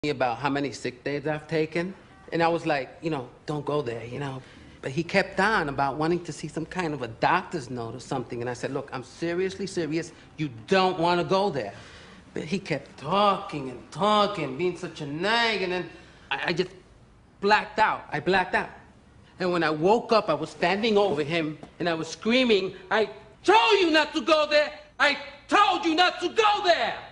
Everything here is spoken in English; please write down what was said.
about how many sick days I've taken. And I was like, don't go there, But he kept on about wanting to see some kind of a doctor's note or something. And I said, look, I'm seriously serious. You don't want to go there. But he kept talking and talking, being such a nag. And then I just blacked out. I blacked out. And when I woke up, I was standing over him and I was screaming, I told you not to go there. I told you not to go there.